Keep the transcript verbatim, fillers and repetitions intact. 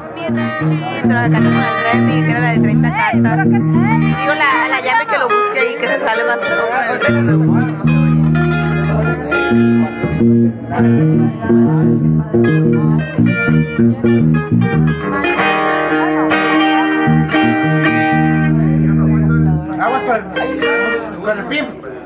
Mi ranchito, la canta con el Remy, que era la de treinta cartas. Digo, la, la llave que lo busque ahí, que se sale más que todo con el Remy, me gusta cómo se Aguas con el, con el pim.